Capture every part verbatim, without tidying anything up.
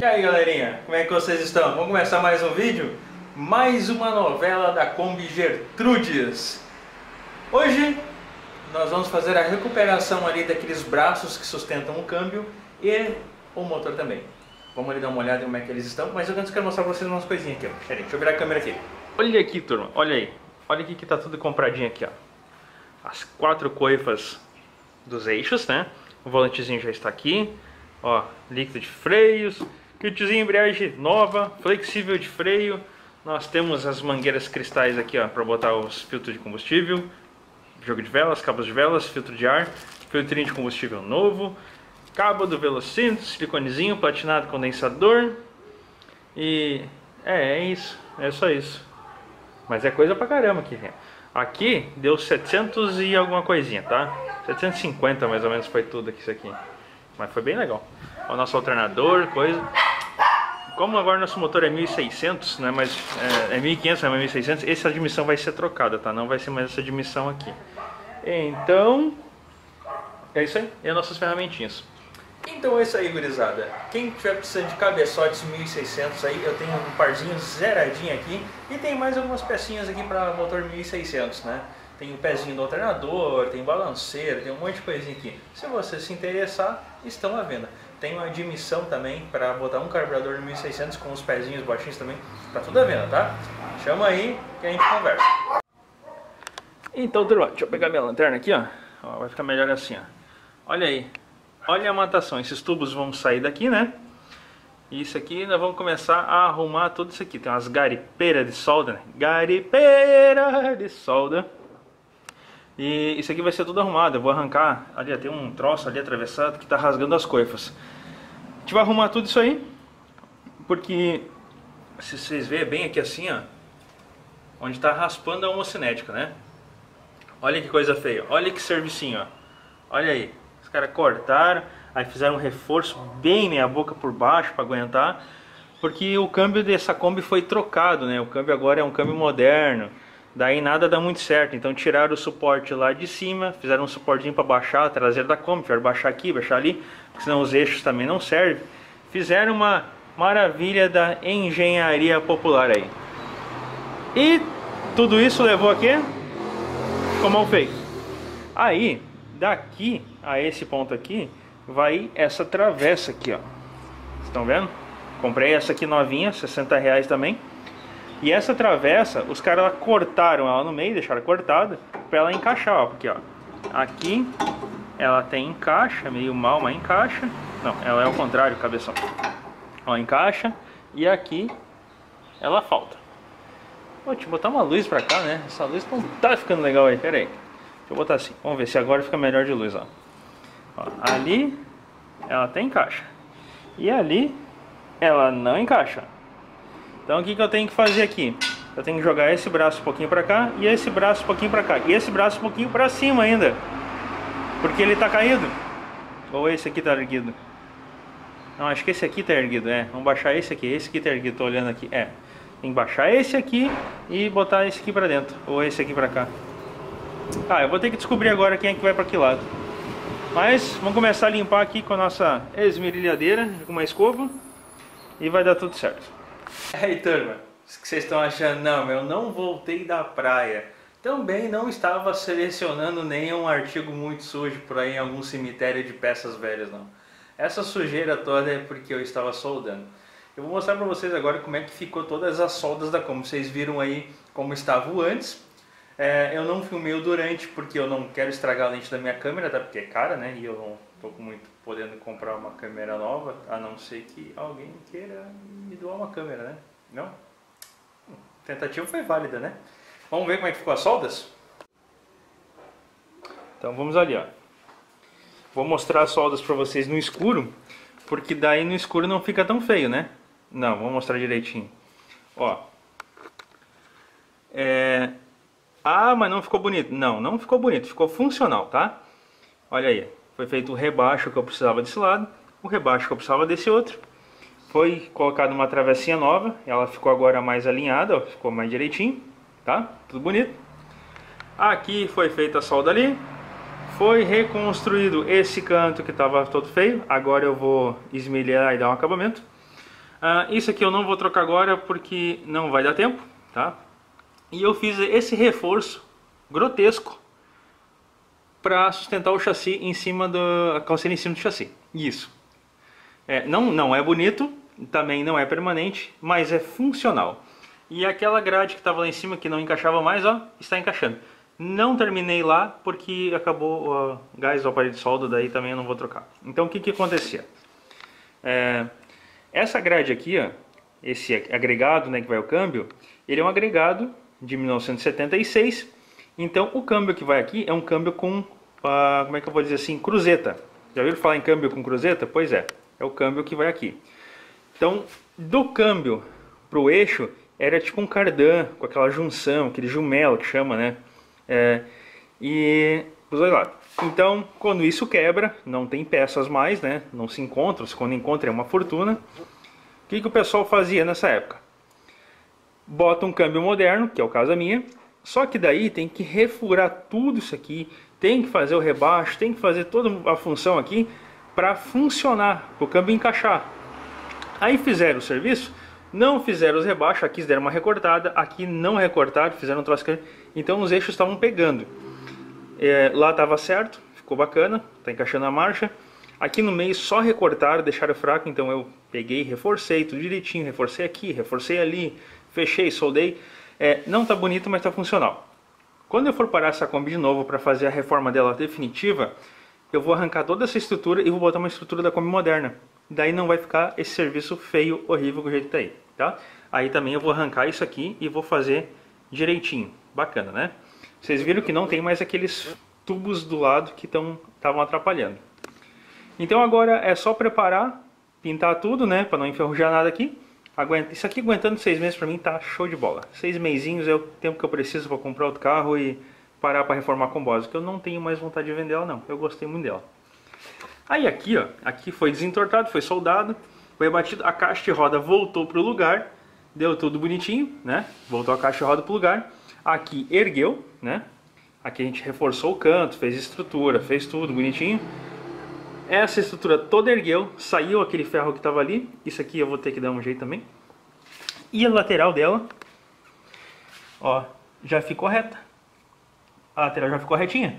E aí galerinha, como é que vocês estão? Vamos começar mais um vídeo? Mais uma novela da Kombi Gertrudes. Hoje nós vamos fazer a recuperação ali daqueles braços que sustentam o câmbio e o motor também. Vamos ali dar uma olhada em como é que eles estão, mas eu antes quero mostrar pra vocês umas coisinhas aqui, ó. Deixa eu virar a câmera aqui. Olha aqui, turma, olha aí. Olha aqui que tá tudo compradinho aqui, ó. As quatro coifas dos eixos, né? O volantezinho já está aqui, ó, líquido de freios, kitzinho de embreagem nova, flexível de freio. Nós temos as mangueiras cristais aqui, ó, para botar os filtros de combustível, jogo de velas, cabos de velas, filtro de ar, filtrinho de combustível novo, cabo do velocímetro, siliconezinho, platinado, condensador. E é, é isso, é só isso. Mas é coisa pra caramba aqui, né? Aqui deu setecentos e alguma coisinha, tá? setecentos e cinquenta mais ou menos foi tudo aqui, isso aqui. Mas foi bem legal. O nosso alternador, coisa. Como agora nosso motor é mil e seiscentos, né? Mas é, é mil e quinhentos, não é mil e seiscentos. Essa admissão vai ser trocada, tá? Não vai ser mais essa admissão aqui. Então, é isso aí. E as nossas ferramentinhas. Então é isso aí, gurizada. Quem tiver precisando de cabeçotes mil e seiscentos aí, eu tenho um parzinho zeradinho aqui. E tem mais algumas pecinhas aqui para motor mil e seiscentos, né? Tem o pezinho do alternador, tem balanceiro, tem um monte de coisinha aqui. Se você se interessar, estão à venda. Tem uma admissão também para botar um carburador no mil e seiscentos com os pezinhos baixinhos também. Tá tudo à venda, tá? Chama aí que a gente conversa. Então, turma, deixa eu pegar minha lanterna aqui, ó. Ó, vai ficar melhor assim, ó. Olha aí. Olha a matação, esses tubos vão sair daqui, né? E isso aqui nós vamos começar a arrumar tudo isso aqui. Tem umas garipeiras de solda, né? Garipeira de solda. E isso aqui vai ser tudo arrumado. Eu vou arrancar, ali tem um troço ali atravessado que tá rasgando as coifas. A gente vai arrumar tudo isso aí, porque se vocês verem bem aqui assim, ó, onde tá raspando a homocinética, né? Olha que coisa feia, olha que servicinho, ó. Olha aí. Os caras cortaram, aí fizeram um reforço bem meia boca por baixo para aguentar, porque o câmbio dessa Kombi foi trocado, né? O câmbio agora é um câmbio moderno, daí nada dá muito certo. Então tiraram o suporte lá de cima, fizeram um suportinho para baixar a traseira da Kombi, tiveram baixar aqui, baixar ali, porque senão os eixos também não servem. Fizeram uma maravilha da engenharia popular aí. E tudo isso levou a quê? Ficou mal feito. Aí, daqui a esse ponto aqui, vai essa travessa aqui, ó. Estão vendo? Comprei essa aqui novinha, sessenta reais também. E essa travessa, os caras cortaram ela no meio, deixaram cortada, pra ela encaixar, ó. Porque, ó, aqui ela tem encaixa, meio mal, mas encaixa. Não, ela é ao contrário, cabeção. Ó, encaixa. E aqui ela falta. Vou te botar uma luz pra cá, né? Essa luz não tá ficando legal aí, pera aí. Deixa eu botar assim, vamos ver se agora fica melhor de luz, ó. Ó, ali ela até encaixa. E ali ela não encaixa. Então o que, que eu tenho que fazer aqui? Eu tenho que jogar esse braço um pouquinho pra cá e esse braço um pouquinho pra cá. E esse braço um pouquinho pra cima ainda, porque ele tá caído. Ou esse aqui tá erguido. Não, acho que esse aqui tá erguido, é. Vamos baixar esse aqui, esse aqui tá erguido, tô olhando aqui. É, tem que baixar esse aqui e botar esse aqui pra dentro. Ou esse aqui pra cá. Ah, eu vou ter que descobrir agora quem é que vai para que lado. Mas vamos começar a limpar aqui com a nossa esmerilhadeira, com uma escova, e vai dar tudo certo. E aí, turma, o que vocês estão achando? Não, eu não voltei da praia. Também não estava selecionando nenhum artigo muito sujo por aí em algum cemitério de peças velhas, não. Essa sujeira toda é porque eu estava soldando. Eu vou mostrar para vocês agora como é que ficou todas as soldas da Kombi. Vocês viram aí como estava o antes. É, eu não filmei o durante porque eu não quero estragar a lente da minha câmera, tá? Porque é cara, né? E eu não tô muito podendo comprar uma câmera nova, a não ser que alguém queira me doar uma câmera, né? Não? A tentativa foi válida, né? Vamos ver como é que ficou as soldas? Então vamos ali, ó. Vou mostrar as soldas pra vocês no escuro, porque daí no escuro não fica tão feio, né? Não, vou mostrar direitinho. Ó. É... Ah, mas não ficou bonito. Não, não ficou bonito, ficou funcional, tá? Olha aí, foi feito o rebaixo que eu precisava desse lado, o rebaixo que eu precisava desse outro. Foi colocado uma travessinha nova, ela ficou agora mais alinhada, ó, ficou mais direitinho, tá? Tudo bonito. Aqui foi feita a solda ali. Foi reconstruído esse canto que estava todo feio. Agora eu vou esmerilhar e dar um acabamento. Ah, isso aqui eu não vou trocar agora porque não vai dar tempo, tá? E eu fiz esse reforço grotesco para sustentar o chassi em cima do, a calceira em cima do chassi. Isso. É, não, não é bonito, também não é permanente, mas é funcional. E aquela grade que estava lá em cima que não encaixava mais, ó, está encaixando. Não terminei lá porque acabou o gás do aparelho de solda, daí também eu não vou trocar. Então o que que acontecia? É, essa grade aqui, ó, esse agregado, né, que vai ao câmbio, ele é um agregado de mil novecentos e setenta e seis. Então o câmbio que vai aqui é um câmbio com, uh, como é que eu vou dizer assim, cruzeta. Já ouviram falar em câmbio com cruzeta? Pois é, é o câmbio que vai aqui. Então do câmbio para o eixo era tipo um cardan, com aquela junção, aquele jumelo que chama, né? É, e os dois lados. Então, quando isso quebra, não tem peças mais, né? Não se encontram, se quando encontra é uma fortuna. O que que o pessoal fazia nessa época? Bota um câmbio moderno, que é o caso da minha, só que daí tem que refurar tudo isso aqui, tem que fazer o rebaixo, tem que fazer toda a função aqui para funcionar, para o câmbio encaixar. Aí fizeram o serviço, não fizeram os rebaixos, aqui deram uma recortada, aqui não recortaram, fizeram um troço. Então os eixos estavam pegando. É, lá estava certo, ficou bacana, está encaixando a marcha. Aqui no meio só recortaram, deixaram fraco, então eu peguei, reforcei tudo direitinho, reforcei aqui, reforcei ali, fechei, soldei. É, não está bonito, mas está funcional. Quando eu for parar essa Kombi de novo para fazer a reforma dela definitiva, eu vou arrancar toda essa estrutura e vou botar uma estrutura da Kombi moderna. Daí não vai ficar esse serviço feio, horrível do jeito que tá aí, tá? Aí também eu vou arrancar isso aqui e vou fazer direitinho. Bacana, né? Vocês viram que não tem mais aqueles tubos do lado que estavam atrapalhando. Então agora é só preparar, pintar tudo, né? Para não enferrujar nada aqui. Aguenta, isso aqui aguentando seis meses para mim tá show de bola. Seis mesinhos é o tempo que eu preciso para comprar outro carro e parar para reformar a Kombosa. Que eu não tenho mais vontade de vender ela não. Eu gostei muito dela. Aí aqui, ó, aqui foi desentortado, foi soldado, foi batido, a caixa de roda voltou pro lugar, deu tudo bonitinho, né? Voltou a caixa de roda pro lugar. Aqui ergueu, né? Aqui a gente reforçou o canto, fez estrutura, fez tudo bonitinho. Essa estrutura toda ergueu, saiu aquele ferro que estava ali. Isso aqui eu vou ter que dar um jeito também. E a lateral dela, ó, já ficou reta. A lateral já ficou retinha.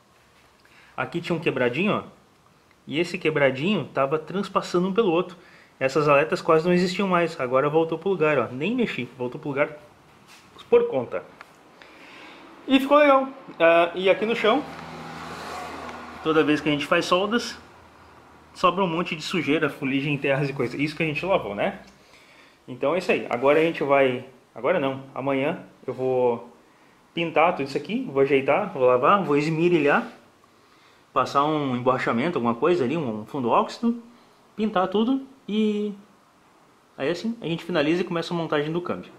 Aqui tinha um quebradinho, ó. E esse quebradinho estava transpassando um pelo outro. Essas aletas quase não existiam mais. Agora voltou pro lugar, ó. Nem mexi, voltou pro lugar por conta. E ficou legal. Uh, e aqui no chão, toda vez que a gente faz soldas, sobra um monte de sujeira, fuligem, terras e coisas. Isso que a gente lavou, né? Então é isso aí. Agora a gente vai... Agora não. Amanhã eu vou pintar tudo isso aqui. Vou ajeitar, vou lavar, vou esmirilhar. Passar um emborrachamento, alguma coisa ali, um fundo óxido. Pintar tudo e... Aí assim, a gente finaliza e começa a montagem do câmbio.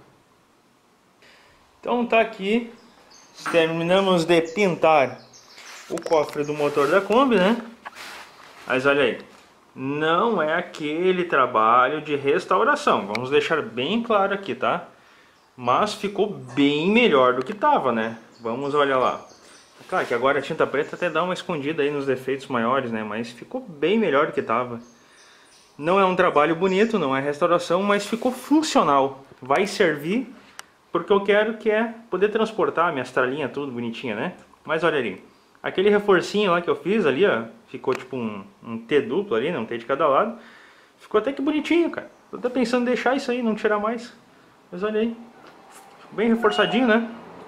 Então tá aqui. Terminamos de pintar o cofre do motor da Kombi, né? Mas olha aí, não é aquele trabalho de restauração, vamos deixar bem claro aqui, tá? Mas ficou bem melhor do que tava, né? Vamos olhar lá. Claro que agora a tinta preta até dá uma escondida aí nos defeitos maiores, né? Mas ficou bem melhor do que tava. Não é um trabalho bonito, não é restauração, mas ficou funcional. Vai servir porque eu quero que é poder transportar minhas tralinhas tudo bonitinha, né? Mas olha ali, aquele reforcinho lá que eu fiz ali, ó, ficou tipo um, um T duplo ali, né? Um T de cada lado. Ficou até que bonitinho, cara. Tô até pensando em deixar isso aí, não tirar mais. Mas olha aí, bem reforçadinho, né?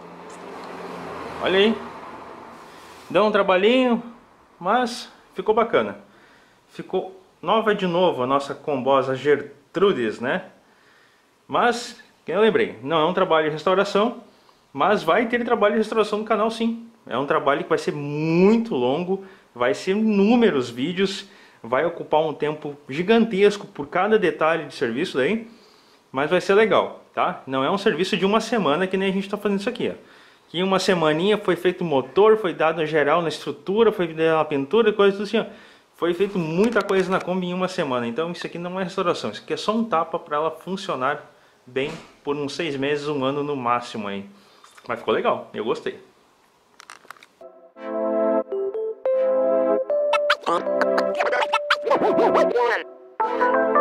Olha aí. Deu um trabalhinho, mas ficou bacana. Ficou nova de novo a nossa Kombosa Gertrudes, né? Mas... eu lembrei, não é um trabalho de restauração, mas vai ter trabalho de restauração no canal sim. É um trabalho que vai ser muito longo, vai ser inúmeros vídeos, vai ocupar um tempo gigantesco por cada detalhe de serviço daí, mas vai ser legal, tá? Não é um serviço de uma semana que nem a gente está fazendo isso aqui, ó. Que em uma semaninha foi feito o motor, foi dado em geral na estrutura, foi dada a pintura, coisa tudo assim, ó. Foi feito muita coisa na Kombi em uma semana, então isso aqui não é restauração, isso aqui é só um tapa para ela funcionar bem por uns seis meses, um ano no máximo aí. Mas ficou legal, eu gostei. One.